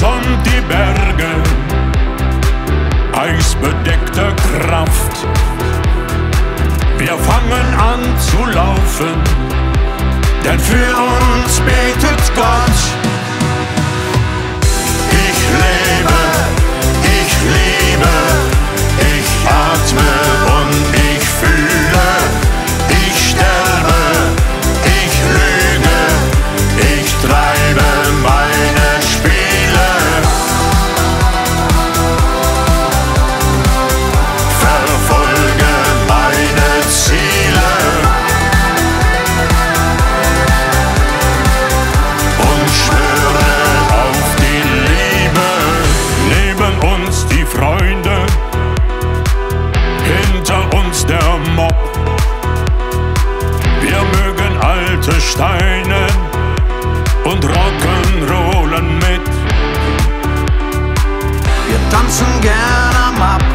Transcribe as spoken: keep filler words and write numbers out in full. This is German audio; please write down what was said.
und die Berge, eisbedeckte Kraft. Wir fangen an zu laufen, denn für uns betet Gott. Ich lebe, ich liebe, ich atme und ich fühle. Ich sterbe, ich lüge, ich treibe meine Spiele. Verfolge meine Ziele und schwöre auf die Liebe. Neben uns die Freunde, hinter uns der Mob. Wir mögen alte Steine und Rock'n'Rollen mit. Wir tanzen gern am Ab.